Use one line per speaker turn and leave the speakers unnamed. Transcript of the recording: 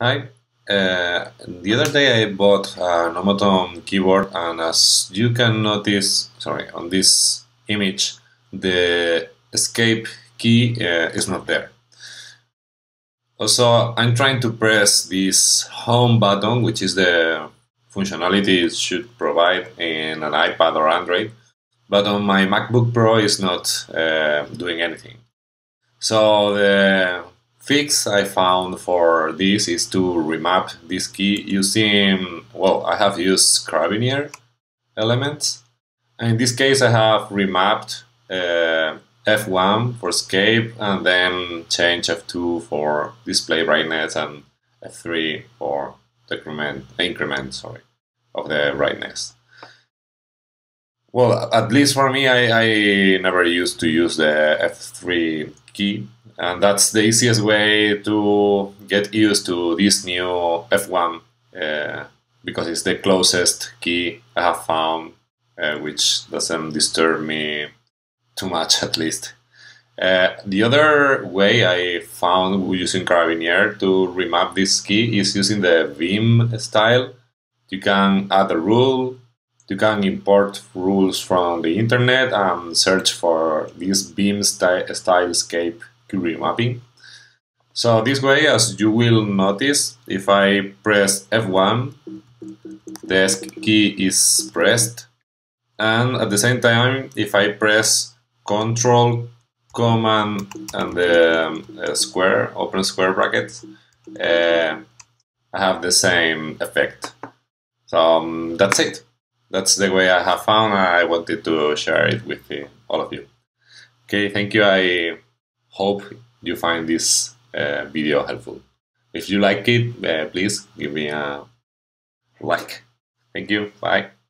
Hi. The other day I bought an Omoton keyboard, and as you can notice, sorry, on this image, the escape key is not there. Also, I'm trying to press this home button, which is the functionality it should provide in an iPad or Android, but on my MacBook Pro is not doing anything. So the fix I found for this is to remap this key using, well, I have used Carabinier elements. And in this case, I have remapped F1 for escape, and then change F2 for display brightness, and F3 for increment, of the brightness. Well, at least for me, I never used to use the F3 key, and that's the easiest way to get used to this new F1 because it's the closest key I have found, which doesn't disturb me too much, at least. The other way I found using Carabinier to remap this key is using the Vim style. You can add a rule. You can import rules from the internet and search for this Vim style escape key remapping. So this way, as you will notice, if I press F1, the ESC key is pressed, and at the same time, if I press Control, Command, and the square, open square brackets, I have the same effect. So that's it. That's the way I have found. I wanted to share it with all of you. Okay, thank you. I hope you find this video helpful. If you like it, please give me a like. Thank you. Bye.